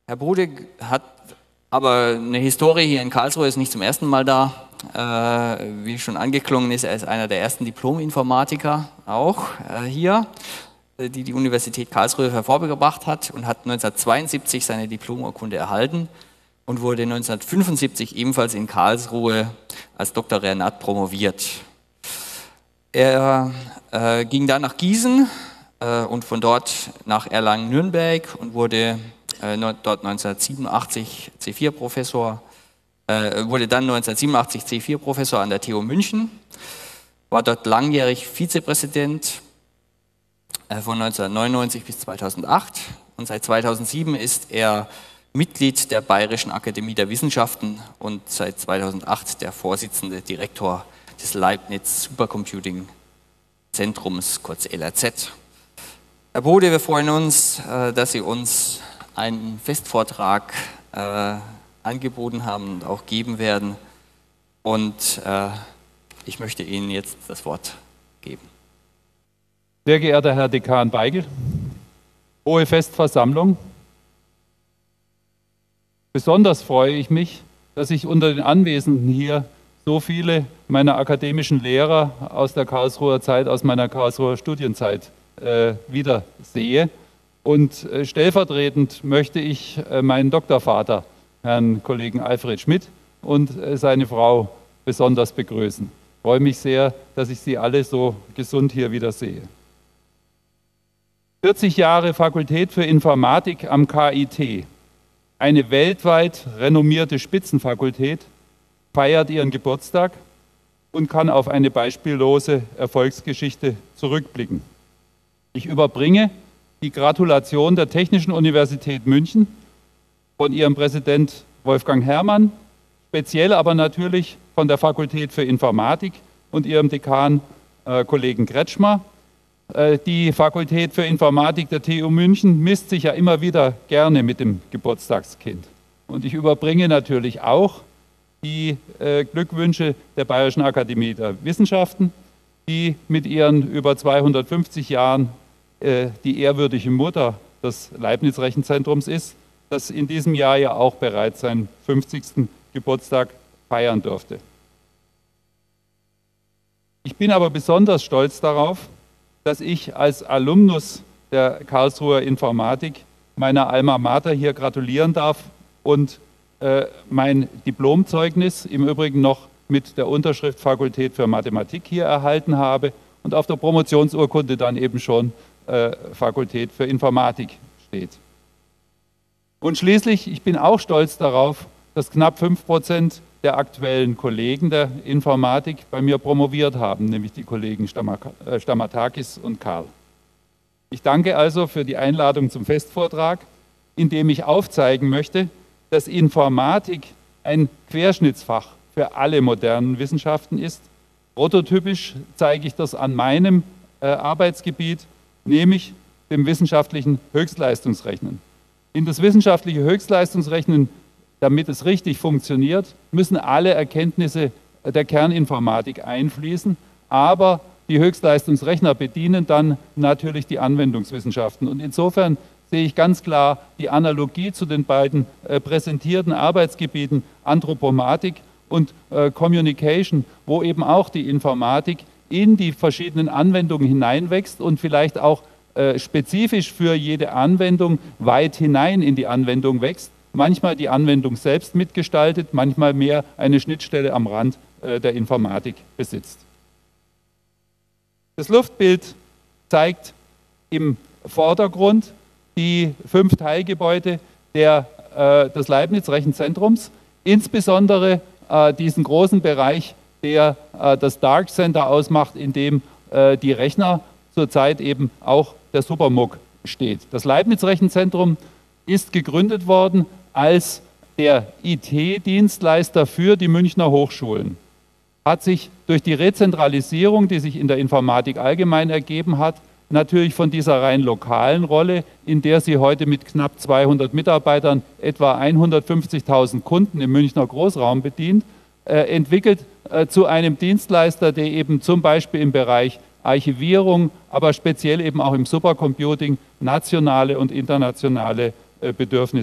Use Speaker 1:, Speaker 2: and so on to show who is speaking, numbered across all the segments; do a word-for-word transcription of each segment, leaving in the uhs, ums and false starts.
Speaker 1: Herr Brude hat aber eine Historie hier in Karlsruhe, ist nicht zum ersten Mal da. Äh, wie schon angeklungen ist, er ist einer der ersten Diplom-Informatiker auch äh, hier, die die Universität Karlsruhe hervorgebracht hat und hat neunzehnhundertzweiundsiebzig seine Diplomurkunde erhalten und wurde neunzehnhundertfünfundsiebzig ebenfalls in Karlsruhe als Doktor Rehnat promoviert. Er äh, ging dann nach Gießen äh, und von dort nach Erlangen-Nürnberg und wurde äh, dort neunzehnhundertsiebenundachtzig C vier Professor, äh, wurde dann neunzehnhundertsiebenundachtzig C vier Professor an der T U München, war dort langjährig Vizepräsident äh, von neunzehnhundertneunundneunzig bis zweitausendacht und seit zweitausendsieben ist er Mitglied der Bayerischen Akademie der Wissenschaften und seit zweitausendacht der Vorsitzende Direktor des Leibniz Supercomputing Zentrums, kurz L R Z. Herr Bode, wir freuen uns, dass Sie uns einen Festvortrag äh, angeboten haben und auch geben werden. Und äh, ich möchte Ihnen jetzt das Wort geben.
Speaker 2: Sehr geehrter Herr Dekan Beigel, hohe Festversammlung, besonders freue ich mich, dass ich unter den Anwesenden hier so viele meiner akademischen Lehrer aus der Karlsruher Zeit, aus meiner Karlsruher Studienzeit äh, wieder sehe. Und äh, stellvertretend möchte ich äh, meinen Doktorvater, Herrn Kollegen Alfred Schmidt, und äh, seine Frau besonders begrüßen. Ich freue mich sehr, dass ich Sie alle so gesund hier wieder sehe. vierzig Jahre Fakultät für Informatik am K I T, eine weltweit renommierte Spitzenfakultät, feiert ihren Geburtstag und kann auf eine beispiellose Erfolgsgeschichte zurückblicken. Ich überbringe die Gratulation der Technischen Universität München von ihrem Präsident Wolfgang Herrmann, speziell aber natürlich von der Fakultät für Informatik und ihrem Dekan äh, Kollegen Kretschmer. Äh, die Fakultät für Informatik der T U München misst sich ja immer wieder gerne mit dem Geburtstagskind. Und ich überbringe natürlich auch die äh, Glückwünsche der Bayerischen Akademie der Wissenschaften, die mit ihren über zweihundertfünfzig Jahren äh, die ehrwürdige Mutter des Leibniz-Rechenzentrums ist, das in diesem Jahr ja auch bereits seinen fünfzigsten Geburtstag feiern durfte. Ich bin aber besonders stolz darauf, dass ich als Alumnus der Karlsruher Informatik meiner Alma Mater hier gratulieren darf und äh, mein Diplomzeugnis im Übrigen noch mit der Unterschrift Fakultät für Mathematik hier erhalten habe und auf der Promotionsurkunde dann eben schon äh, Fakultät für Informatik steht. Und schließlich, ich bin auch stolz darauf, dass knapp fünf Prozent der aktuellen Kollegen der Informatik bei mir promoviert haben, nämlich die Kollegen Stamatakis und Karl. Ich danke also für die Einladung zum Festvortrag, in dem ich aufzeigen möchte, dass Informatik ein Querschnittsfach für alle modernen Wissenschaften ist. Prototypisch zeige ich das an meinem äh, Arbeitsgebiet, nämlich dem wissenschaftlichen Höchstleistungsrechnen. In das wissenschaftliche Höchstleistungsrechnen, damit es richtig funktioniert, müssen alle Erkenntnisse der Kerninformatik einfließen, aber die Höchstleistungsrechner bedienen dann natürlich die Anwendungswissenschaften. Und insofern sehe ich ganz klar die Analogie zu den beiden äh, präsentierten Arbeitsgebieten Anthropomatik und äh, Communication, wo eben auch die Informatik in die verschiedenen Anwendungen hineinwächst und vielleicht auch äh, spezifisch für jede Anwendung weit hinein in die Anwendung wächst. Manchmal die Anwendung selbst mitgestaltet, manchmal mehr eine Schnittstelle am Rand äh, der Informatik besitzt. Das Luftbild zeigt im Vordergrund die fünf Teilgebäude der, äh, des Leibniz-Rechenzentrums, insbesondere äh, diesen großen Bereich, der äh, das Dark Center ausmacht, in dem äh, die Rechner zurzeit eben auch der Supermug steht. Das Leibniz-Rechenzentrum ist gegründet worden als der I T-Dienstleister für die Münchner Hochschulen. Hat sich durch die Rezentralisierung, die sich in der Informatik allgemein ergeben hat, natürlich von dieser rein lokalen Rolle, in der sie heute mit knapp zweihundert Mitarbeitern etwa hundertfünfzigtausend Kunden im Münchner Großraum bedient, äh, entwickelt äh, zu einem Dienstleister, der eben zum Beispiel im Bereich Archivierung, aber speziell eben auch im Supercomputing nationale und internationale äh, Bedürfnisse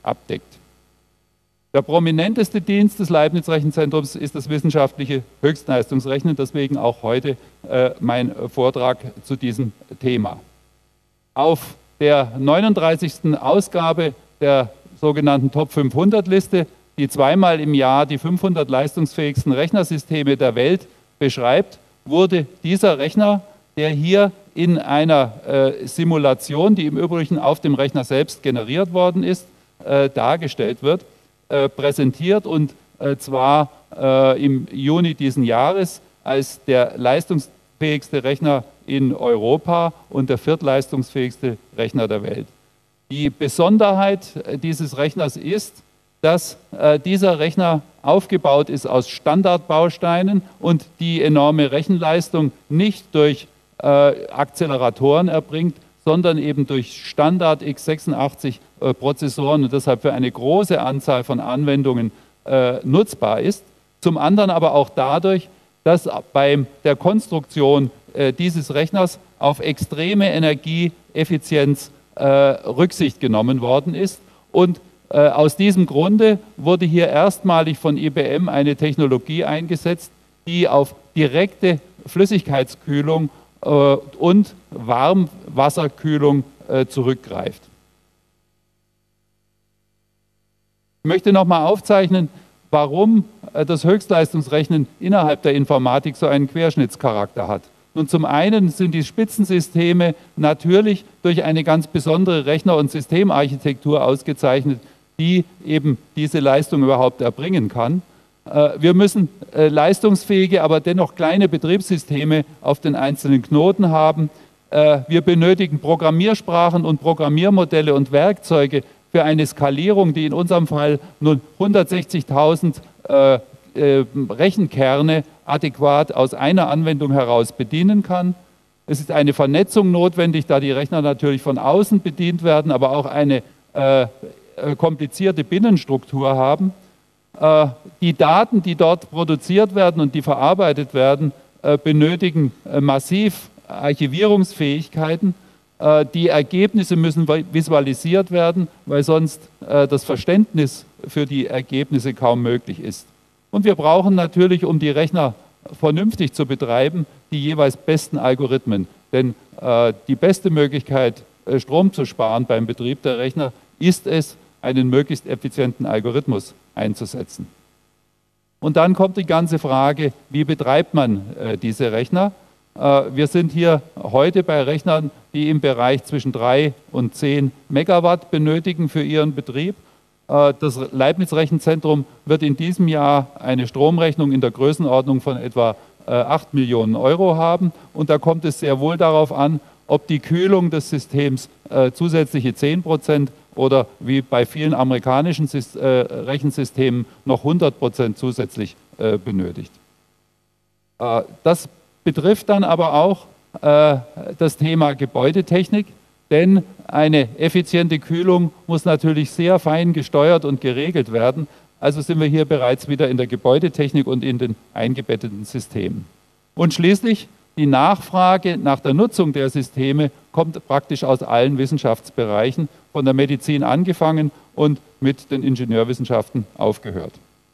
Speaker 2: abdeckt. Der prominenteste Dienst des Leibniz-Rechenzentrums ist das wissenschaftliche Höchstleistungsrechnen, deswegen auch heute äh, mein Vortrag zu diesem Thema. Auf der neununddreißigsten Ausgabe der sogenannten Top fünfhundert Liste, die zweimal im Jahr die fünfhundert leistungsfähigsten Rechnersysteme der Welt beschreibt, wurde dieser Rechner, der hier in einer äh, Simulation, die im Übrigen auf dem Rechner selbst generiert worden ist, äh, dargestellt wird, äh, präsentiert und äh, zwar äh, im Juni diesen Jahres als der leistungsfähigste Rechner in Europa und der viertleistungsfähigste Rechner der Welt. Die Besonderheit dieses Rechners ist, dass äh, dieser Rechner aufgebaut ist aus Standardbausteinen und die enorme Rechenleistung nicht durch äh, Akzeleratoren erbringt, sondern eben durch Standard x sechsundachtzig äh, Prozessoren und deshalb für eine große Anzahl von Anwendungen äh, nutzbar ist. Zum anderen aber auch dadurch, dass bei der Konstruktion äh, dieses Rechners auf extreme Energieeffizienz äh, Rücksicht genommen worden ist und Äh, aus diesem Grunde wurde hier erstmalig von I B M eine Technologie eingesetzt, die auf direkte Flüssigkeitskühlung äh, und Warmwasserkühlung äh, zurückgreift. Ich möchte nochmal aufzeichnen, warum äh, das Höchstleistungsrechnen innerhalb der Informatik so einen Querschnittscharakter hat. Nun, zum einen sind die Spitzensysteme natürlich durch eine ganz besondere Rechner- und Systemarchitektur ausgezeichnet, die eben diese Leistung überhaupt erbringen kann. Wir müssen leistungsfähige, aber dennoch kleine Betriebssysteme auf den einzelnen Knoten haben. Wir benötigen Programmiersprachen und Programmiermodelle und Werkzeuge für eine Skalierung, die in unserem Fall nun hundertsechzigtausend Rechenkerne adäquat aus einer Anwendung heraus bedienen kann. Es ist eine Vernetzung notwendig, da die Rechner natürlich von außen bedient werden, aber auch eine äh, komplizierte Binnenstruktur haben. Äh, die Daten, die dort produziert werden und die verarbeitet werden, äh, benötigen äh, massiv Archivierungsfähigkeiten. Äh, die Ergebnisse müssen visualisiert werden, weil sonst äh, das Verständnis für die Ergebnisse kaum möglich ist. Und wir brauchen natürlich, um die Rechner vernünftig zu betreiben, die jeweils besten Algorithmen. Denn äh, die beste Möglichkeit, äh, Strom zu sparen beim Betrieb der Rechner, ist es, einen möglichst effizienten Algorithmus einzusetzen. Und dann kommt die ganze Frage, wie betreibt man äh, diese Rechner? Äh, wir sind hier heute bei Rechnern, die im Bereich zwischen drei und zehn Megawatt benötigen für ihren Betrieb. Das Leibniz-Rechenzentrum wird in diesem Jahr eine Stromrechnung in der Größenordnung von etwa acht Millionen Euro haben. Und da kommt es sehr wohl darauf an, ob die Kühlung des Systems zusätzliche zehn Prozent oder wie bei vielen amerikanischen Rechensystemen noch hundert Prozent zusätzlich benötigt. Das betrifft dann aber auch das Thema Gebäudetechnik. Denn eine effiziente Kühlung muss natürlich sehr fein gesteuert und geregelt werden. Also sind wir hier bereits wieder in der Gebäudetechnik und in den eingebetteten Systemen. Und schließlich die Nachfrage nach der Nutzung der Systeme kommt praktisch aus allen Wissenschaftsbereichen, von der Medizin angefangen und mit den Ingenieurwissenschaften aufgehört.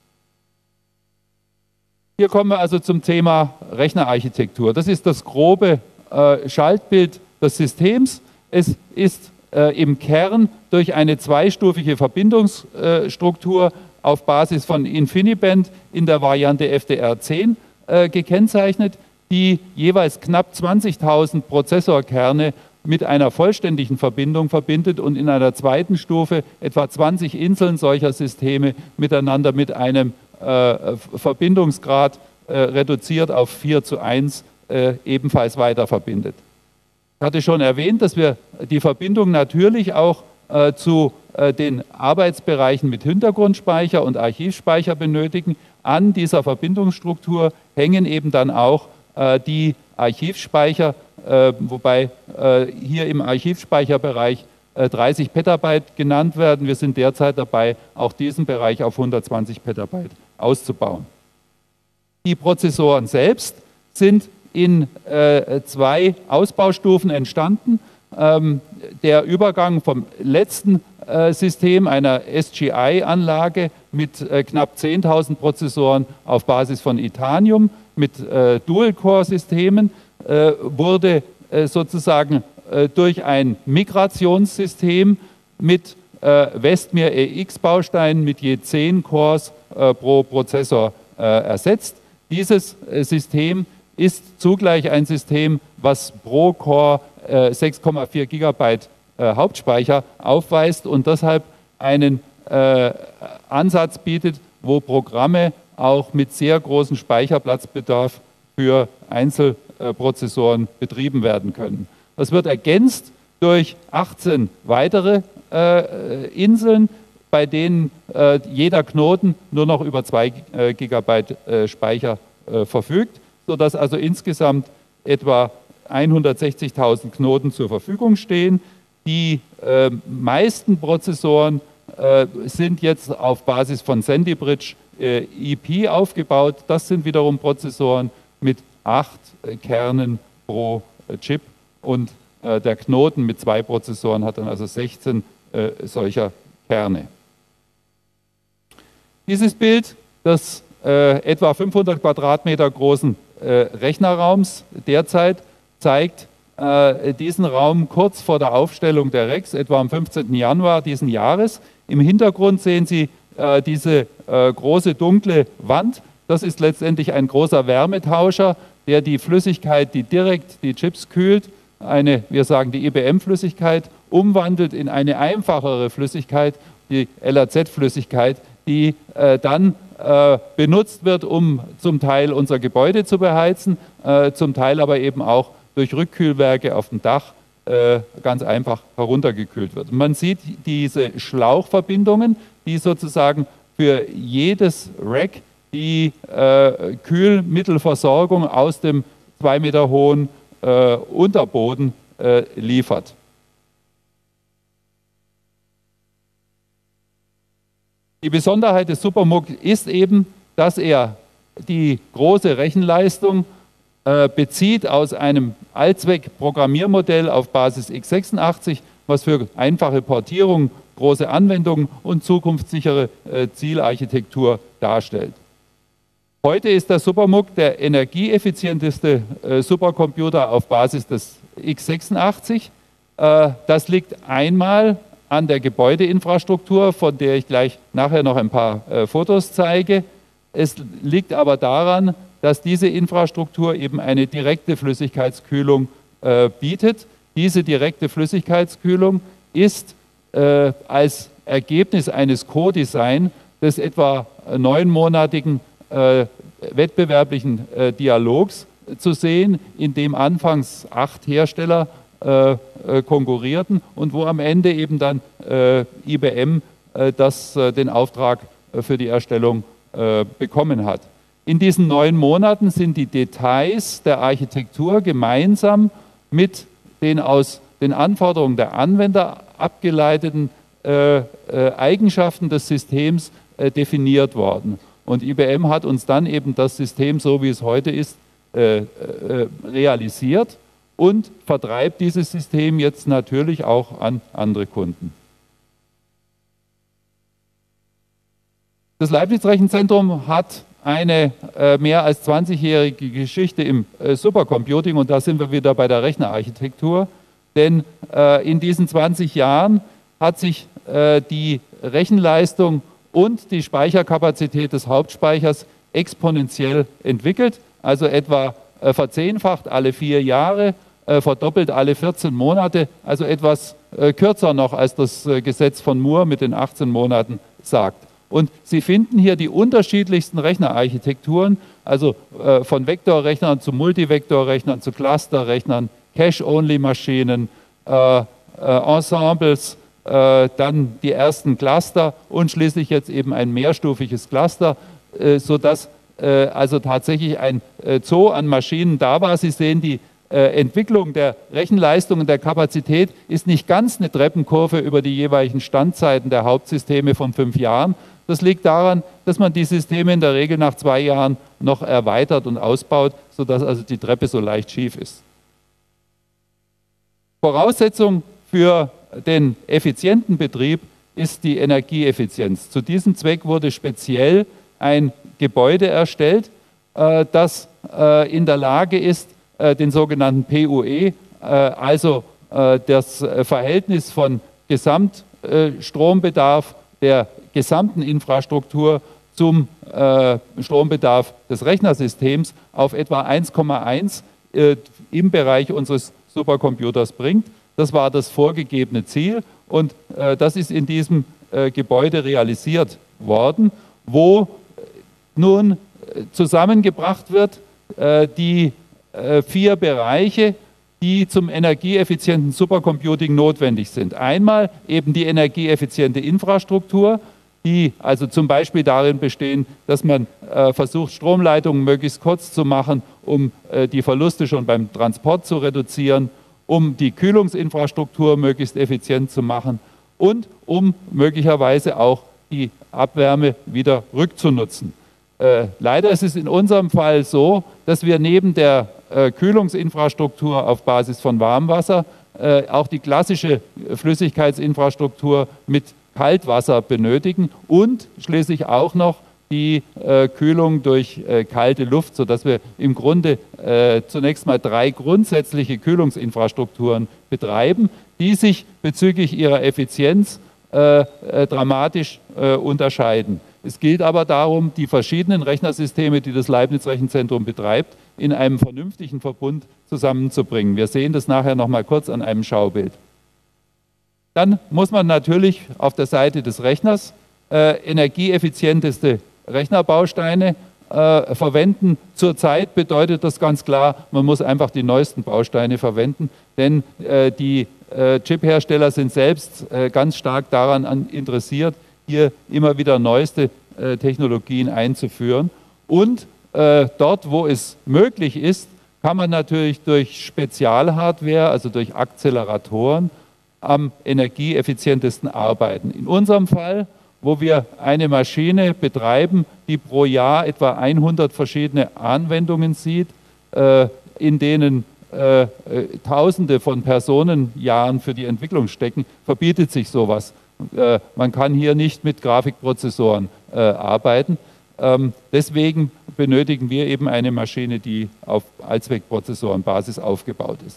Speaker 2: Hier kommen wir also zum Thema Rechnerarchitektur. Das ist das grobe äh, Schaltbild des Systems. Es ist äh, im Kern durch eine zweistufige Verbindungsstruktur auf Basis von InfiniBand in der Variante F D R zehn äh, gekennzeichnet, die jeweils knapp zwanzigtausend Prozessorkerne mit einer vollständigen Verbindung verbindet und in einer zweiten Stufe etwa zwanzig Inseln solcher Systeme miteinander mit einem äh, Verbindungsgrad äh, reduziert auf vier zu eins äh, ebenfalls weiter verbindet. Ich hatte schon erwähnt, dass wir die Verbindung natürlich auch äh, zu äh, den Arbeitsbereichen mit Hintergrundspeicher und Archivspeicher benötigen. An dieser Verbindungsstruktur hängen eben dann auch äh, die Archivspeicher, äh, wobei äh, hier im Archivspeicherbereich äh, dreißig Petabyte genannt werden. Wir sind derzeit dabei, auch diesen Bereich auf hundertzwanzig Petabyte auszubauen. Die Prozessoren selbst sind in äh, zwei Ausbaustufen entstanden. Ähm, der Übergang vom letzten äh, System, einer S G I-Anlage mit knapp zehntausend Prozessoren auf Basis von Itanium, mit Dual-Core-Systemen, wurde sozusagen durch ein Migrationssystem mit Westmir E X-Bausteinen mit je zehn Cores pro Prozessor ersetzt. Dieses System ist zugleich ein System, was pro Core sechs Komma vier Gigabyte Hauptspeicher aufweist und deshalb einen äh, Ansatz bietet, wo Programme auch mit sehr großem Speicherplatzbedarf für Einzelprozessoren betrieben werden können. Das wird ergänzt durch achtzehn weitere äh, Inseln, bei denen äh, jeder Knoten nur noch über zwei Gigabyte äh, Speicher äh, verfügt, sodass also insgesamt etwa hundertsechzigtausend Knoten zur Verfügung stehen. Die äh, meisten Prozessoren äh, sind jetzt auf Basis von Sandy Bridge äh, E P aufgebaut. Das sind wiederum Prozessoren mit acht äh, Kernen pro äh, Chip und äh, der Knoten mit zwei Prozessoren hat dann also sechzehn äh, solcher Kerne. Dieses Bild des äh, etwa fünfhundert Quadratmeter großen äh, Rechnerraums derzeit zeigt diesen Raum kurz vor der Aufstellung der Rex, etwa am fünfzehnten Januar diesen Jahres. Im Hintergrund sehen Sie äh, diese äh, große dunkle Wand. Das ist letztendlich ein großer Wärmetauscher, der die Flüssigkeit, die direkt die Chips kühlt, eine, wir sagen die I B M-Flüssigkeit, umwandelt in eine einfachere Flüssigkeit, die L A Z-Flüssigkeit, die äh, dann äh, benutzt wird, um zum Teil unser Gebäude zu beheizen, äh, zum Teil aber eben auch durch Rückkühlwerke auf dem Dach äh, ganz einfach heruntergekühlt wird. Und man sieht diese Schlauchverbindungen, die sozusagen für jedes Rack die äh, Kühlmittelversorgung aus dem zwei Meter hohen äh, Unterboden äh, liefert. Die Besonderheit des SuperMUG ist eben, dass er die große Rechenleistung bezieht aus einem Allzweck-Programmiermodell auf Basis x sechsundachtzig, was für einfache Portierung, große Anwendungen und zukunftssichere äh, Zielarchitektur darstellt. Heute ist der SuperMUG der energieeffizienteste äh, Supercomputer auf Basis des x sechsundachtzig. Äh, das liegt einmal an der Gebäudeinfrastruktur, von der ich gleich nachher noch ein paar äh, Fotos zeige. Es liegt aber daran, dass diese Infrastruktur eben eine direkte Flüssigkeitskühlung äh, bietet. Diese direkte Flüssigkeitskühlung ist äh, als Ergebnis eines Co-Design des etwa neunmonatigen äh, wettbewerblichen äh, Dialogs zu sehen, in dem anfangs acht Hersteller äh, äh, konkurrierten und wo am Ende eben dann äh, I B M äh, das, äh, den Auftrag äh, für die Erstellung äh, bekommen hat. In diesen neun Monaten sind die Details der Architektur gemeinsam mit den aus den Anforderungen der Anwender abgeleiteten äh, äh, Eigenschaften des Systems äh, definiert worden. Und I B M hat uns dann eben das System, so wie es heute ist, äh, äh, realisiert und vertreibt dieses System jetzt natürlich auch an andere Kunden. Das Leibniz-Rechenzentrum hat eine äh, mehr als zwanzigjährige Geschichte im äh, Supercomputing und da sind wir wieder bei der Rechnerarchitektur, denn äh, in diesen zwanzig Jahren hat sich äh, die Rechenleistung und die Speicherkapazität des Hauptspeichers exponentiell entwickelt, also etwa äh, verzehnfacht alle vier Jahre, äh, verdoppelt alle vierzehn Monate, also etwas äh, kürzer noch als das äh, Gesetz von Moore mit den achtzehn Monaten sagt. Und Sie finden hier die unterschiedlichsten Rechnerarchitekturen, also äh, von Vektorrechnern zu Multivektorrechnern, zu Clusterrechnern, Cache-Only-Maschinen, äh, äh, Ensembles, äh, dann die ersten Cluster und schließlich jetzt eben ein mehrstufiges Cluster, äh, sodass äh, also tatsächlich ein äh, Zoo an Maschinen da war. Sie sehen, die äh, Entwicklung der Rechenleistung und der Kapazität ist nicht ganz eine Treppenkurve über die jeweiligen Standzeiten der Hauptsysteme von fünf Jahren. Das liegt daran, dass man die Systeme in der Regel nach zwei Jahren noch erweitert und ausbaut, sodass also die Treppe so leicht schief ist. Voraussetzung für den effizienten Betrieb ist die Energieeffizienz. Zu diesem Zweck wurde speziell ein Gebäude erstellt, äh, das äh, in der Lage ist, äh, den sogenannten P U E, äh, also äh, das Verhältnis von Gesamtstrombedarf der gesamten Infrastruktur zum äh, Strombedarf des Rechnersystems auf etwa eins Komma eins äh, im Bereich unseres Supercomputers bringt. Das war das vorgegebene Ziel und äh, das ist in diesem äh, Gebäude realisiert worden, wo nun zusammengebracht wird äh, die äh, vier Bereiche, die zum energieeffizienten Supercomputing notwendig sind. Einmal eben die energieeffiziente Infrastruktur, die also zum Beispiel darin bestehen, dass man äh, versucht, Stromleitungen möglichst kurz zu machen, um äh, die Verluste schon beim Transport zu reduzieren, um die Kühlungsinfrastruktur möglichst effizient zu machen und um möglicherweise auch die Abwärme wieder rückzunutzen. Äh, leider ist es in unserem Fall so, dass wir neben der äh, Kühlungsinfrastruktur auf Basis von Warmwasser äh, auch die klassische Flüssigkeitsinfrastruktur mit Kaltwasser benötigen und schließlich auch noch die äh, Kühlung durch äh, kalte Luft, sodass wir im Grunde äh, zunächst mal drei grundsätzliche Kühlungsinfrastrukturen betreiben, die sich bezüglich ihrer Effizienz äh, äh, dramatisch äh, unterscheiden. Es gilt aber darum, die verschiedenen Rechnersysteme, die das Leibniz-Rechenzentrum betreibt, in einem vernünftigen Verbund zusammenzubringen. Wir sehen das nachher noch mal kurz an einem Schaubild. Dann muss man natürlich auf der Seite des Rechners äh, energieeffizienteste Rechnerbausteine äh, verwenden. Zurzeit bedeutet das ganz klar, man muss einfach die neuesten Bausteine verwenden, denn äh, die äh, Chiphersteller sind selbst äh, ganz stark daran an, interessiert, hier immer wieder neueste äh, Technologien einzuführen. Und äh, dort, wo es möglich ist, kann man natürlich durch Spezialhardware, also durch Akzeleratoren, am energieeffizientesten arbeiten. In unserem Fall, wo wir eine Maschine betreiben, die pro Jahr etwa hundert verschiedene Anwendungen sieht, äh, in denen äh, Tausende von Personenjahren für die Entwicklung stecken, verbietet sich sowas. Äh, man kann hier nicht mit Grafikprozessoren äh, arbeiten. Ähm, deswegen benötigen wir eben eine Maschine, die auf Allzweckprozessorenbasis aufgebaut ist.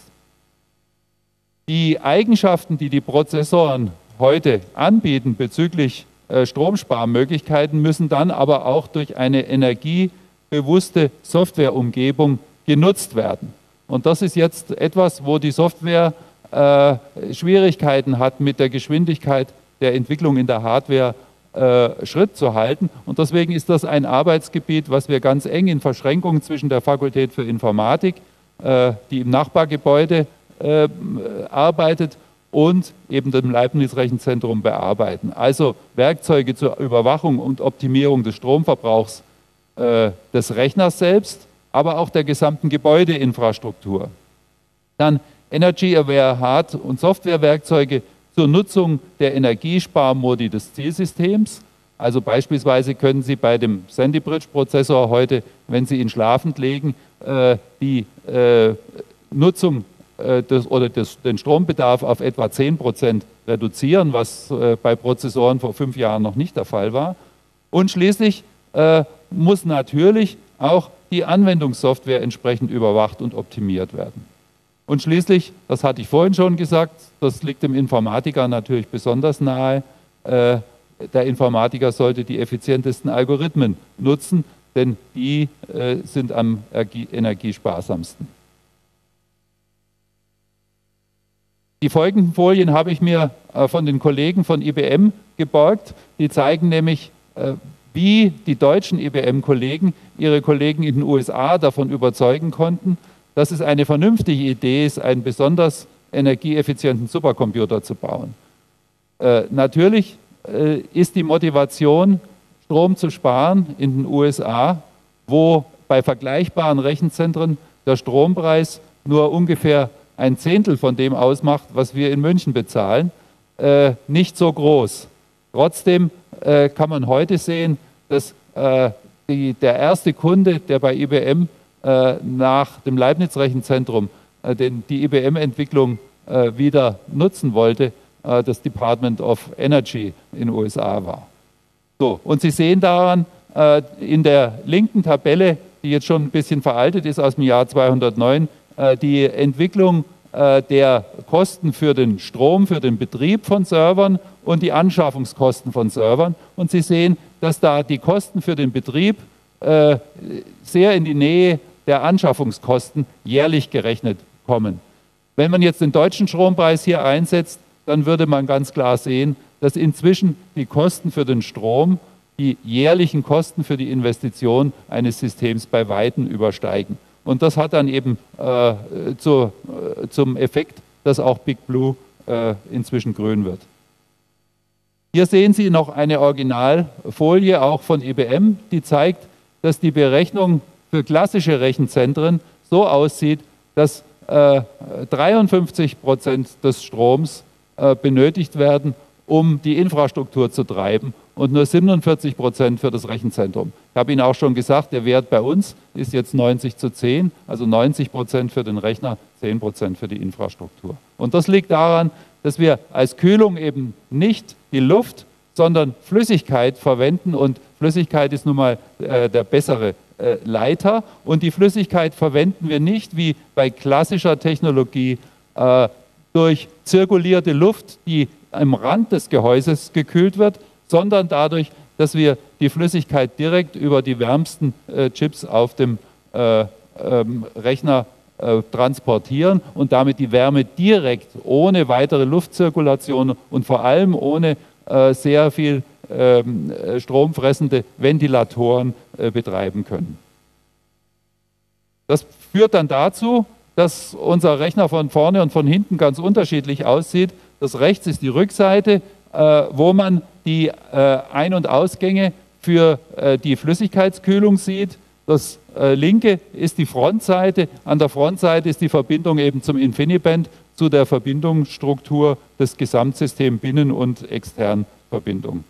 Speaker 2: Die Eigenschaften, die die Prozessoren heute anbieten bezüglich äh, Stromsparmöglichkeiten, müssen dann aber auch durch eine energiebewusste Softwareumgebung genutzt werden. Und das ist jetzt etwas, wo die Software äh, Schwierigkeiten hat, mit der Geschwindigkeit der Entwicklung in der Hardware äh, Schritt zu halten. Und deswegen ist das ein Arbeitsgebiet, was wir ganz eng in Verschränkung zwischen der Fakultät für Informatik, äh, die im Nachbargebäude äh, arbeitet, und eben dem Leibniz-Rechenzentrum bearbeiten. Also Werkzeuge zur Überwachung und Optimierung des Stromverbrauchs äh, des Rechners selbst, aber auch der gesamten Gebäudeinfrastruktur. Dann Energy-Aware Hard- und Softwarewerkzeuge zur Nutzung der Energiesparmodi des Zielsystems. Also beispielsweise können Sie bei dem Sandy Bridge-Prozessor heute, wenn Sie ihn schlafend legen, äh, die äh, Nutzung äh, des, oder des, den Strombedarf auf etwa zehn Prozent reduzieren, was äh, bei Prozessoren vor fünf Jahren noch nicht der Fall war. Und schließlich äh, muss natürlich auch die Anwendungssoftware entsprechend überwacht und optimiert werden. Und schließlich, das hatte ich vorhin schon gesagt, das liegt dem Informatiker natürlich besonders nahe, äh, der Informatiker sollte die effizientesten Algorithmen nutzen, denn die äh, sind am energiesparsamsten. Die folgenden Folien habe ich mir äh, von den Kollegen von I B M geborgt. Die zeigen nämlich, äh, wie die deutschen I B M-Kollegen ihre Kollegen in den U S A davon überzeugen konnten, dass es eine vernünftige Idee ist, einen besonders energieeffizienten Supercomputer zu bauen. Äh, natürlich äh, ist die Motivation, Strom zu sparen in den U S A, wo bei vergleichbaren Rechenzentren der Strompreis nur ungefähr ein Zehntel von dem ausmacht, was wir in München bezahlen, äh, nicht so groß. Trotzdem äh, kann man heute sehen, dass äh, die, der erste Kunde, der bei I B M äh, nach dem Leibniz-Rechenzentrum äh, den, die I B M-Entwicklung äh, wieder nutzen wollte, äh, das Department of Energy in den U S A war. So, und Sie sehen daran äh, in der linken Tabelle, die jetzt schon ein bisschen veraltet ist, aus dem Jahr zweihundertneun, äh, die Entwicklung äh, der Kosten für den Strom, für den Betrieb von Servern und die Anschaffungskosten von Servern. Und Sie sehen, dass da die Kosten für den Betrieb äh, sehr in die Nähe der Anschaffungskosten jährlich gerechnet kommen. Wenn man jetzt den deutschen Strompreis hier einsetzt, dann würde man ganz klar sehen, dass inzwischen die Kosten für den Strom die jährlichen Kosten für die Investition eines Systems bei Weitem übersteigen. Und das hat dann eben äh, zu, äh, zum Effekt, dass auch Big Blue äh, inzwischen grün wird. Hier sehen Sie noch eine Originalfolie, auch von I B M, die zeigt, dass die Berechnung für klassische Rechenzentren so aussieht, dass äh, dreiundfünfzig Prozent des Stroms äh, benötigt werden, um die Infrastruktur zu treiben und nur siebenundvierzig Prozent für das Rechenzentrum. Ich habe Ihnen auch schon gesagt, der Wert bei uns ist jetzt neunzig zu zehn, also neunzig Prozent für den Rechner, zehn Prozent für die Infrastruktur. Und das liegt daran, dass wir als Kühlung eben nicht die Luft, sondern Flüssigkeit verwenden und Flüssigkeit ist nun mal äh, der bessere äh, Leiter und die Flüssigkeit verwenden wir nicht wie bei klassischer Technologie äh, durch zirkulierte Luft, die am Rand des Gehäuses gekühlt wird, sondern dadurch, dass wir die Flüssigkeit direkt über die wärmsten äh, Chips auf dem äh, ähm, Rechner äh, transportieren und damit die Wärme direkt ohne weitere Luftzirkulation und vor allem ohne äh, sehr viel ähm, stromfressende Ventilatoren äh, betreiben können. Das führt dann dazu, dass unser Rechner von vorne und von hinten ganz unterschiedlich aussieht. Das rechts ist die Rückseite, äh, wo man die äh, Ein- und Ausgänge für äh, die Flüssigkeitskühlung sieht. Das äh, linke ist die Frontseite. An der Frontseite ist die Verbindung eben zum InfiniBand, zu der Verbindungsstruktur des Gesamtsystems Binnen- und Externverbindung.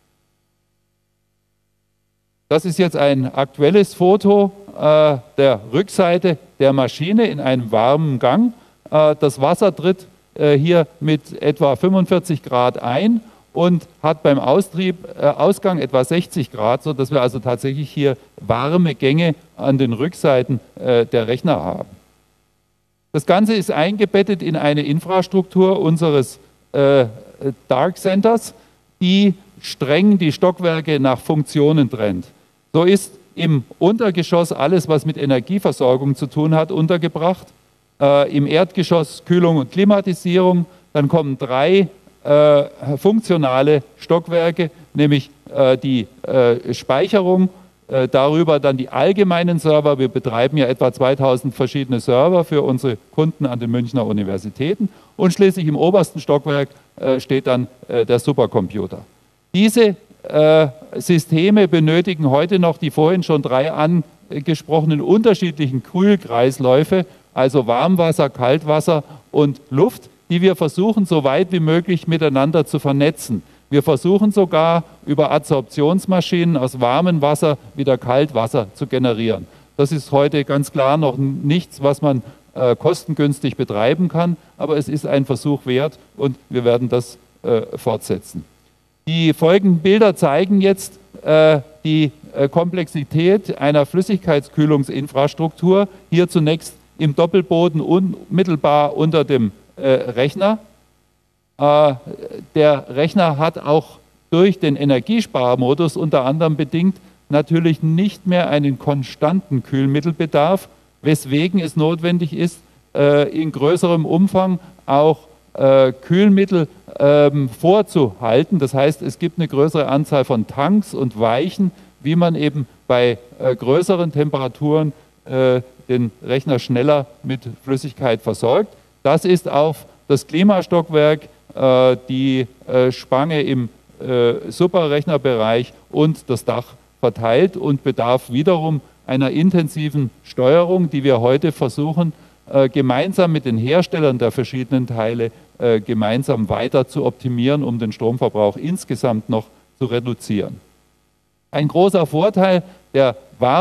Speaker 2: Das ist jetzt ein aktuelles Foto äh, der Rückseite der Maschine in einem warmen Gang. Äh, das Wasser tritt äh, hier mit etwa fünfundvierzig Grad ein und hat beim Austrieb, äh, Ausgang etwa sechzig Grad, sodass wir also tatsächlich hier warme Gänge an den Rückseiten äh, der Rechner haben. Das Ganze ist eingebettet in eine Infrastruktur unseres äh, Dark Centers, die streng die Stockwerke nach Funktionen trennt. So ist im Untergeschoss alles, was mit Energieversorgung zu tun hat, untergebracht. Äh, Im Erdgeschoss Kühlung und Klimatisierung. Dann kommen drei äh, funktionale Stockwerke, nämlich äh, die äh, Speicherung, äh, darüber dann die allgemeinen Server. Wir betreiben ja etwa zweitausend verschiedene Server für unsere Kunden an den Münchner Universitäten. Und schließlich im obersten Stockwerk äh, steht dann äh, der Supercomputer. Diese äh, Systeme benötigen heute noch die vorhin schon drei angesprochenen unterschiedlichen Kühlkreisläufe, also Warmwasser, Kaltwasser und Luft, die wir versuchen, so weit wie möglich miteinander zu vernetzen. Wir versuchen sogar, über Adsorptionsmaschinen aus warmem Wasser wieder Kaltwasser zu generieren. Das ist heute ganz klar noch nichts, was man äh, kostengünstig betreiben kann, aber es ist ein Versuch wert und wir werden das äh, fortsetzen. Die folgenden Bilder zeigen jetzt äh, die äh, Komplexität einer Flüssigkeitskühlungsinfrastruktur. Hier zunächst im Doppelboden unmittelbar unter dem äh, Rechner. Äh, der Rechner hat auch durch den Energiesparmodus unter anderem bedingt natürlich nicht mehr einen konstanten Kühlmittelbedarf, weswegen es notwendig ist, äh, in größerem Umfang auch äh, Kühlmittel ähm, vorzuhalten. Das heißt, es gibt eine größere Anzahl von Tanks und Weichen, wie man eben bei äh, größeren Temperaturen äh, den Rechner schneller mit Flüssigkeit versorgt. Das ist auf das Klimastockwerk, äh, die äh, Spange im äh, Superrechnerbereich und das Dach verteilt und bedarf wiederum einer intensiven Steuerung, die wir heute versuchen, äh, gemeinsam mit den Herstellern der verschiedenen Teile äh, gemeinsam weiter zu optimieren, um den Stromverbrauch insgesamt noch zu reduzieren. Ein großer Vorteil der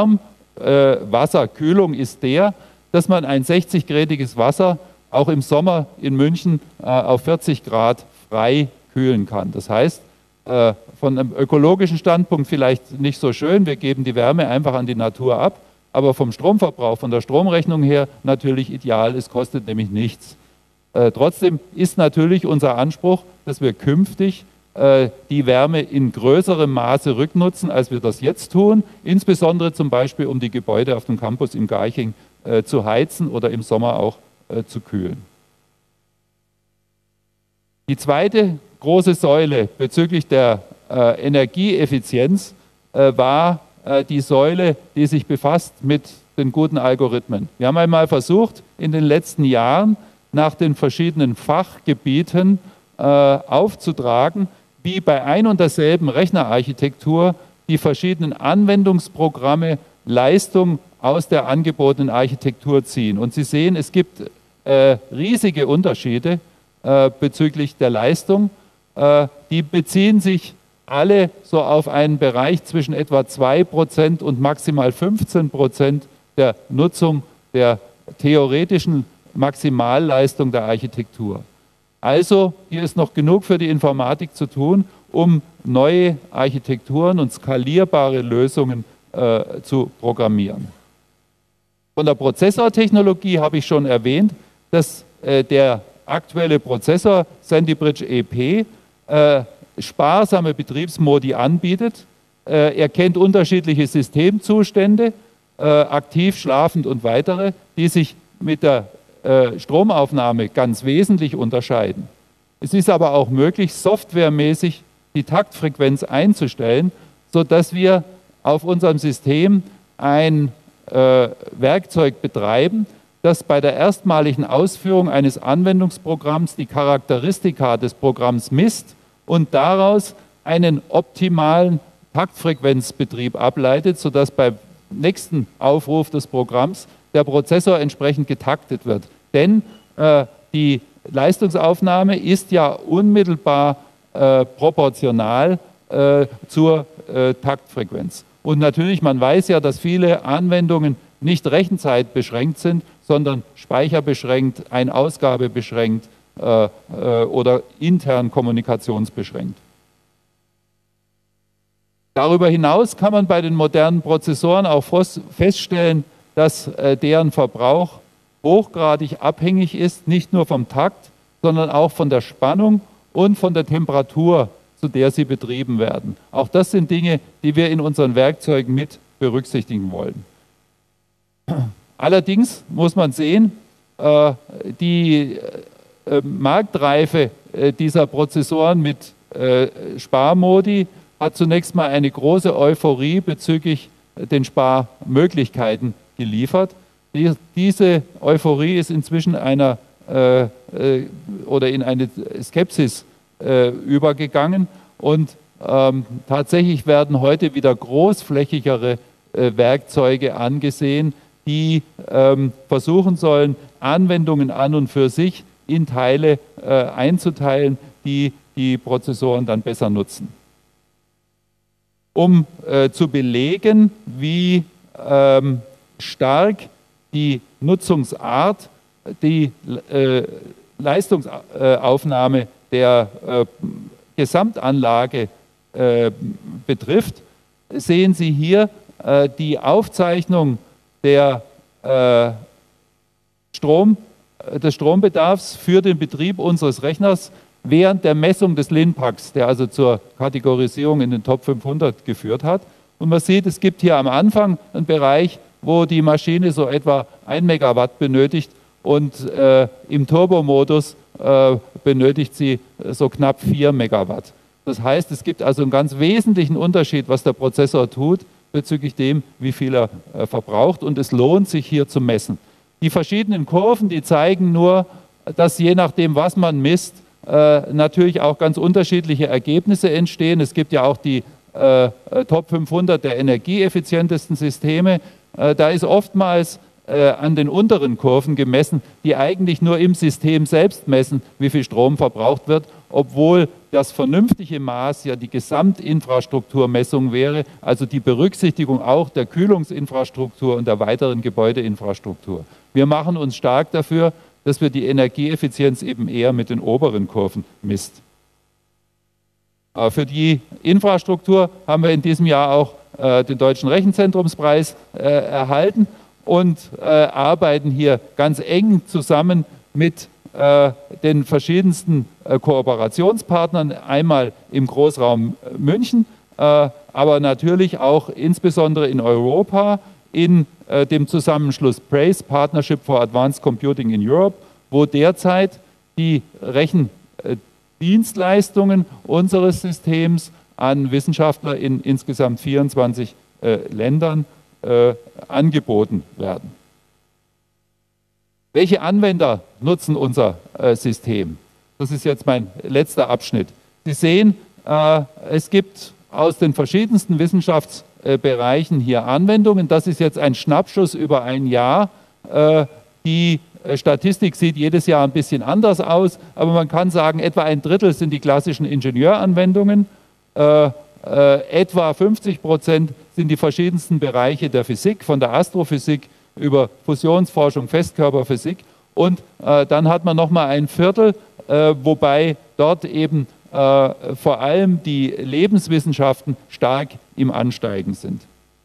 Speaker 2: Warmwasserkühlung ist der, dass man ein sechzig-gradiges Wasser auch im Sommer in München äh, auf vierzig Grad frei kühlen kann. Das heißt, äh, von einem ökologischen Standpunkt vielleicht nicht so schön, wir geben die Wärme einfach an die Natur ab, aber vom Stromverbrauch, von der Stromrechnung her natürlich ideal, es kostet nämlich nichts. Äh, trotzdem ist natürlich unser Anspruch, dass wir künftig äh, die Wärme in größerem Maße rücknutzen, als wir das jetzt tun, insbesondere zum Beispiel, um die Gebäude auf dem Campus im Garching äh, zu heizen oder im Sommer auch äh, zu kühlen. Die zweite große Säule bezüglich der äh, Energieeffizienz äh, war äh, die Säule, die sich befasst mit den guten Algorithmen. Wir haben einmal versucht, in den letzten Jahren nach den verschiedenen Fachgebieten äh, aufzutragen, wie bei ein und derselben Rechnerarchitektur die verschiedenen Anwendungsprogramme Leistung aus der angebotenen Architektur ziehen. Und Sie sehen, es gibt äh, riesige Unterschiede äh, bezüglich der Leistung. Äh, die beziehen sich alle so auf einen Bereich zwischen etwa zwei Prozent und maximal fünfzehn Prozent der Nutzung der theoretischen Maximalleistung der Architektur. Also hier ist noch genug für die Informatik zu tun, um neue Architekturen und skalierbare Lösungen äh, zu programmieren. Von der Prozessortechnologie habe ich schon erwähnt, dass äh, der aktuelle Prozessor Sandy Bridge E P äh, sparsame Betriebsmodi anbietet. Äh, er kennt unterschiedliche Systemzustände, äh, aktiv, schlafend und weitere, die sich mit der äh, Stromaufnahme ganz wesentlich unterscheiden. Es ist aber auch möglich, softwaremäßig die Taktfrequenz einzustellen, sodass wir auf unserem System ein äh, Werkzeug betreiben, das bei der erstmaligen Ausführung eines Anwendungsprogramms die Charakteristika des Programms misst und daraus einen optimalen Taktfrequenzbetrieb ableitet, sodass beim nächsten Aufruf des Programms der Prozessor entsprechend getaktet wird. Denn äh, die Leistungsaufnahme ist ja unmittelbar äh, proportional äh, zur äh, Taktfrequenz. Und natürlich, man weiß ja, dass viele Anwendungen nicht rechenzeitbeschränkt sind, sondern speicherbeschränkt, Ein-Ausgabe-beschränkt äh, äh, oder intern kommunikationsbeschränkt. Darüber hinaus kann man bei den modernen Prozessoren auch feststellen, dass äh, deren Verbrauch hochgradig abhängig ist, nicht nur vom Takt, sondern auch von der Spannung und von der Temperatur, zu der sie betrieben werden. Auch das sind Dinge, die wir in unseren Werkzeugen mit berücksichtigen wollen. Allerdings muss man sehen, äh, die äh, Marktreife äh, dieser Prozessoren mit äh, Sparmodi hat zunächst mal eine große Euphorie bezüglich äh, den Sparmöglichkeiten geliefert. Die, diese Euphorie ist inzwischen einer äh, äh, oder in eine Skepsis äh, übergegangen und ähm, tatsächlich werden heute wieder großflächigere äh, Werkzeuge angesehen, die ähm, versuchen sollen, Anwendungen an und für sich in Teile äh, einzuteilen, die die Prozessoren dann besser nutzen. Um äh, zu belegen, wie ähm, stark die Nutzungsart die äh, Leistungsaufnahme der äh, Gesamtanlage äh, betrifft, sehen Sie hier äh, die Aufzeichnung der, äh, Strom, des Strombedarfs für den Betrieb unseres Rechners während der Messung des Linpax, der also zur Kategorisierung in den Top fünfhundert geführt hat. Und man sieht, es gibt hier am Anfang einen Bereich, wo die Maschine so etwa ein Megawatt benötigt und äh, im Turbomodus äh, benötigt sie so knapp vier Megawatt. Das heißt, es gibt also einen ganz wesentlichen Unterschied, was der Prozessor tut, bezüglich dem, wie viel er äh, verbraucht, und es lohnt sich hier zu messen. Die verschiedenen Kurven, die zeigen nur, dass je nachdem, was man misst, äh, natürlich auch ganz unterschiedliche Ergebnisse entstehen. Es gibt ja auch die äh, Top fünfhundert der energieeffizientesten Systeme. Äh, da ist oftmals äh, an den unteren Kurven gemessen, die eigentlich nur im System selbst messen, wie viel Strom verbraucht wird, obwohl das vernünftige Maß ja die Gesamtinfrastrukturmessung wäre, also die Berücksichtigung auch der Kühlungsinfrastruktur und der weiteren Gebäudeinfrastruktur. Wir machen uns stark dafür, dass wir die Energieeffizienz eben eher mit den oberen Kurven misst. Für die Infrastruktur haben wir in diesem Jahr auch den Deutschen Rechenzentrumspreis erhalten und arbeiten hier ganz eng zusammen mit den verschiedensten Kooperationspartnern, einmal im Großraum München, aber natürlich auch insbesondere in Europa in dem Zusammenschluss PRACE, Partnership for Advanced Computing in Europe, wo derzeit die Rechendienstleistungen unseres Systems an Wissenschaftler in insgesamt vierundzwanzig äh, Ländern äh, angeboten werden. Welche Anwender nutzen unser äh, System? Das ist jetzt mein letzter Abschnitt. Sie sehen, äh, es gibt aus den verschiedensten Wissenschaftsbereichen hier Anwendungen. Das ist jetzt ein Schnappschuss über ein Jahr. Äh, die Statistik sieht jedes Jahr ein bisschen anders aus, aber man kann sagen, etwa ein Drittel sind die klassischen Ingenieuranwendungen, äh, äh, etwa fünfzig Prozent sind die verschiedensten Bereiche der Physik, von der Astrophysik über Fusionsforschung, Festkörperphysik, und äh, dann hat man nochmal ein Viertel, äh, wobei dort eben äh, vor allem die Lebenswissenschaften stark im Ansteigen sind.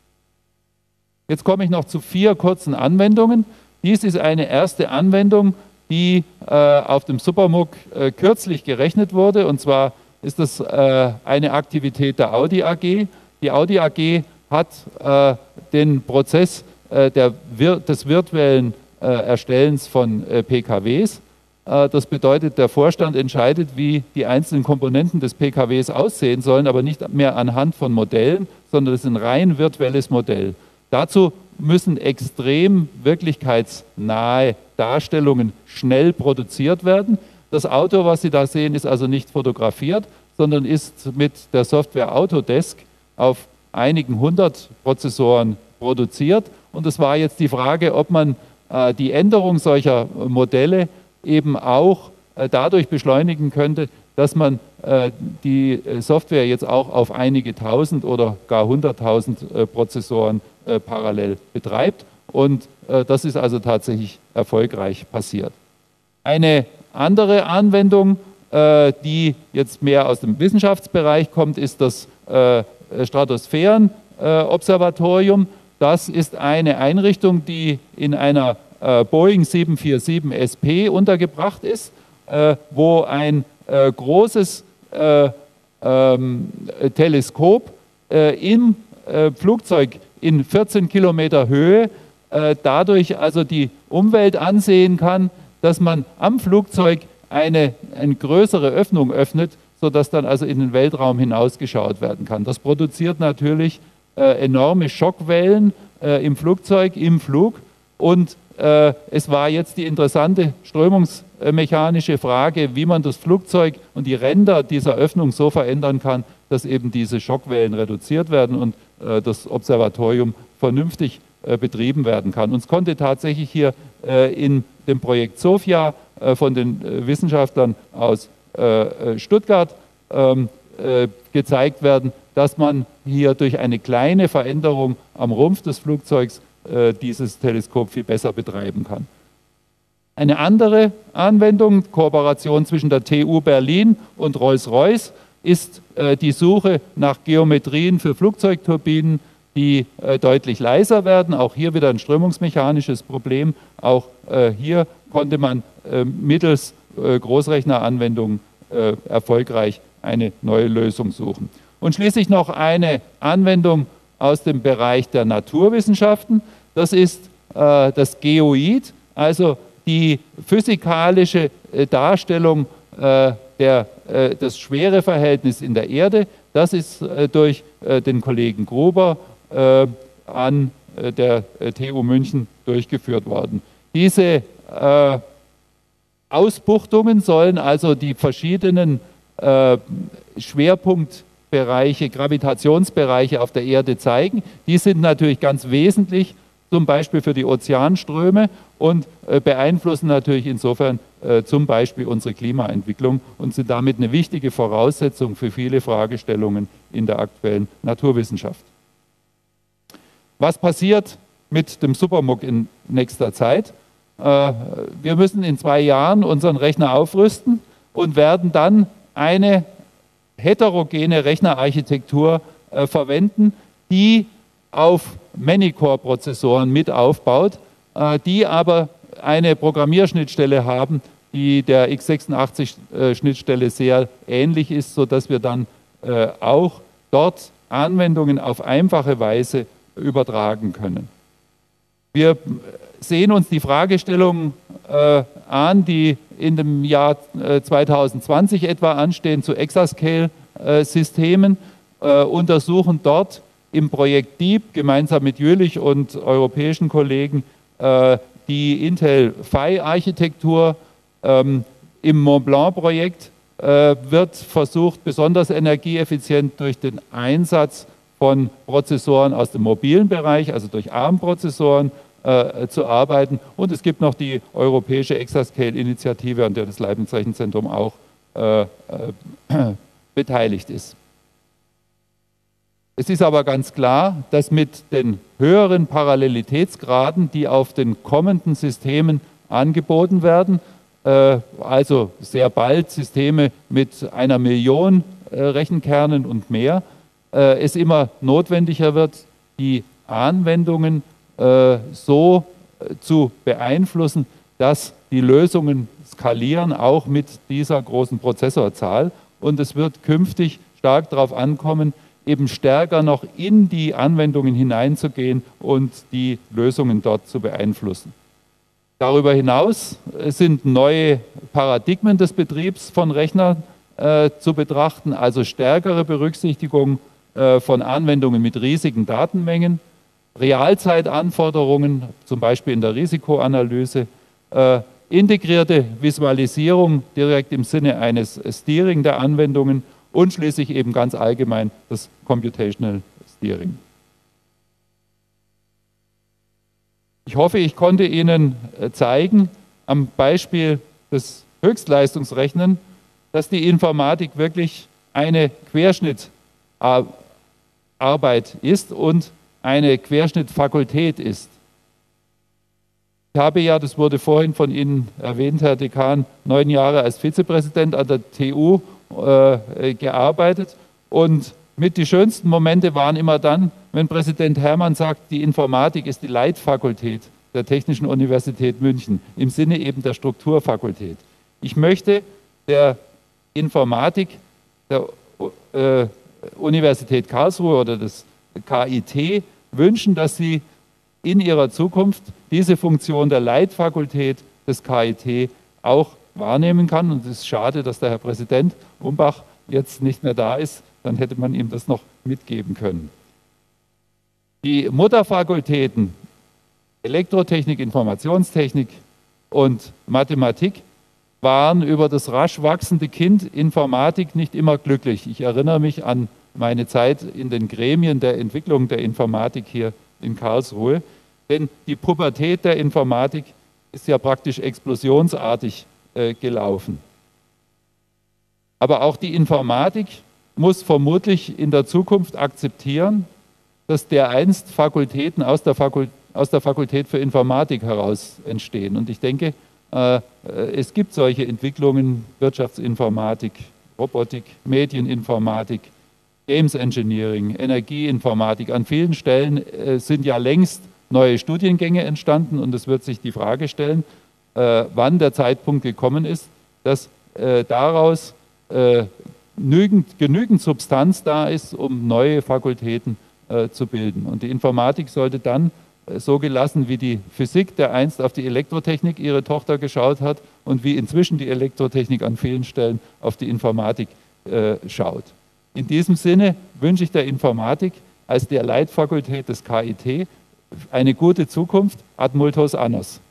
Speaker 2: Jetzt komme ich noch zu vier kurzen Anwendungen. Dies ist eine erste Anwendung, die äh, auf dem SuperMUG äh, kürzlich gerechnet wurde, und zwar ist das äh, eine Aktivität der Audi A G. Die Audi A G hat äh, den Prozess äh, der vir des virtuellen äh, Erstellens von äh, P K Ws. Äh, das bedeutet, der Vorstand entscheidet, wie die einzelnen Komponenten des P K Ws aussehen sollen, aber nicht mehr anhand von Modellen, sondern es ist ein rein virtuelles Modell. Dazu müssen extrem wirklichkeitsnahe Darstellungen schnell produziert werden. Das Auto, was Sie da sehen, ist also nicht fotografiert, sondern ist mit der Software Autodesk auf einigen hundert Prozessoren produziert. Und es war jetzt die Frage, ob man äh, die Änderung solcher Modelle eben auch äh, dadurch beschleunigen könnte, dass man äh, die Software jetzt auch auf einige tausend oder gar hunderttausend äh, Prozessoren äh, parallel betreibt. Und äh, das ist also tatsächlich erfolgreich passiert. Eine andere Anwendung, äh, die jetzt mehr aus dem Wissenschaftsbereich kommt, ist das äh, Stratosphären-Observatorium. Das ist eine Einrichtung, die in einer äh, Boeing sieben vier sieben S P untergebracht ist, äh, wo ein äh, großes äh, ähm, Teleskop äh, im äh, Flugzeug in vierzehn Kilometer Höhe äh, dadurch also die Umwelt ansehen kann, dass man am Flugzeug eine, eine größere Öffnung öffnet, sodass dann also in den Weltraum hinausgeschaut werden kann. Das produziert natürlich äh, enorme Schockwellen äh, im Flugzeug, im Flug, und äh, es war jetzt die interessante strömungsmechanische Frage, wie man das Flugzeug und die Ränder dieser Öffnung so verändern kann, dass eben diese Schockwellen reduziert werden und äh, das Observatorium vernünftig äh, betrieben werden kann. Und es konnte tatsächlich hier äh, in dem Projekt SOFIA äh, von den äh, Wissenschaftlern aus äh, Stuttgart ähm, äh, gezeigt werden, dass man hier durch eine kleine Veränderung am Rumpf des Flugzeugs äh, dieses Teleskop viel besser betreiben kann. Eine andere Anwendung, Kooperation zwischen der T U Berlin und Rolls-Royce, ist äh, die Suche nach Geometrien für Flugzeugturbinen, die äh, deutlich leiser werden. Auch hier wieder ein strömungsmechanisches Problem. Auch äh, hier konnte man äh, mittels äh, Großrechneranwendungen äh, erfolgreich eine neue Lösung suchen. Und schließlich noch eine Anwendung aus dem Bereich der Naturwissenschaften. Das ist äh, das Geoid, also die physikalische äh, Darstellung äh, der, äh, das Schwereverhältnis in der Erde. Das ist äh, durch äh, den Kollegen Gruber äh, an äh, der äh, T U München durchgeführt worden. Diese äh, Ausbuchtungen sollen also die verschiedenen äh, Schwerpunktbereiche, Gravitationsbereiche auf der Erde zeigen. Die sind natürlich ganz wesentlich, zum Beispiel für die Ozeanströme, und äh, beeinflussen natürlich insofern äh, zum Beispiel unsere Klimaentwicklung und sind damit eine wichtige Voraussetzung für viele Fragestellungen in der aktuellen Naturwissenschaft. Was passiert mit dem SuperMUG in nächster Zeit? Äh, wir müssen in zwei Jahren unseren Rechner aufrüsten und werden dann eine heterogene Rechnerarchitektur äh, verwenden, die auf Many-Core-Prozessoren mit aufbaut, äh, die aber eine Programmierschnittstelle haben, die der x sechsundachtzig-Schnittstelle sehr ähnlich ist, sodass wir dann äh, auch dort Anwendungen auf einfache Weise übertragen können. Wir sehen uns die Fragestellungen äh, an, die in dem Jahr äh, zweitausendzwanzig etwa anstehen zu Exascale-Systemen, äh, untersuchen dort im Projekt Deep gemeinsam mit Jülich und europäischen Kollegen äh, die Intel Phi-Architektur. Ähm, Im Mont Blanc-Projekt äh, wird versucht, besonders energieeffizient durch den Einsatz von Prozessoren aus dem mobilen Bereich, also durch ARM-Prozessoren, äh, zu arbeiten. Und es gibt noch die europäische Exascale-Initiative, an der das Leibniz Rechenzentrum auch äh, äh, beteiligt ist. Es ist aber ganz klar, dass mit den höheren Parallelitätsgraden, die auf den kommenden Systemen angeboten werden, äh, also sehr bald Systeme mit einer Million äh, Rechenkernen und mehr, äh, es immer notwendiger wird, die Anwendungen äh, so äh, zu beeinflussen, dass die Lösungen skalieren, auch mit dieser großen Prozessorzahl. Und es wird künftig stark darauf ankommen, eben stärker noch in die Anwendungen hineinzugehen und die Lösungen dort zu beeinflussen. Darüber hinaus sind neue Paradigmen des Betriebs von Rechnern äh, zu betrachten, also stärkere Berücksichtigung äh, von Anwendungen mit riesigen Datenmengen, Realzeitanforderungen, zum Beispiel in der Risikoanalyse, äh, integrierte Visualisierung direkt im Sinne eines Steering der Anwendungen und schließlich eben ganz allgemein das Computational Steering. Ich hoffe, ich konnte Ihnen zeigen, am Beispiel des Höchstleistungsrechnens, dass die Informatik wirklich eine Querschnittarbeit ist und eine Querschnittfakultät ist. Ich habe ja, das wurde vorhin von Ihnen erwähnt, Herr Dekan, neun Jahre als Vizepräsident an der T U äh, gearbeitet und mit die schönsten Momente waren immer dann, wenn Präsident Herrmann sagt, die Informatik ist die Leitfakultät der Technischen Universität München, im Sinne eben der Strukturfakultät. Ich möchte der Informatik der äh, Universität Karlsruhe oder des K I T wünschen, dass sie in ihrer Zukunft diese Funktion der Leitfakultät des K I T auch wahrnehmen kann. Und es ist schade, dass der Herr Präsident Umbach jetzt nicht mehr da ist, dann hätte man ihm das noch mitgeben können. Die Mutterfakultäten Elektrotechnik, Informationstechnik und Mathematik waren über das rasch wachsende Kind Informatik nicht immer glücklich. Ich erinnere mich an meine Zeit in den Gremien der Entwicklung der Informatik hier in Karlsruhe, denn die Pubertät der Informatik ist ja praktisch explosionsartig äh, gelaufen. Aber auch die Informatik muss vermutlich in der Zukunft akzeptieren, dass dereinst Fakultäten aus der, Fakul aus der Fakultät für Informatik heraus entstehen. Und ich denke, äh, es gibt solche Entwicklungen, Wirtschaftsinformatik, Robotik, Medieninformatik, Games Engineering, Energieinformatik. An vielen Stellen äh, sind ja längst neue Studiengänge entstanden und es wird sich die Frage stellen, äh, wann der Zeitpunkt gekommen ist, dass äh, daraus äh, genügend, genügend Substanz da ist, um neue Fakultäten äh, zu bilden. Und die Informatik sollte dann äh, so gelassen wie die Physik, der einst auf die Elektrotechnik ihre Tochter geschaut hat und wie inzwischen die Elektrotechnik an vielen Stellen auf die Informatik äh, schaut. In diesem Sinne wünsche ich der Informatik als der Leitfakultät des K I T eine gute Zukunft. Ad multos annos.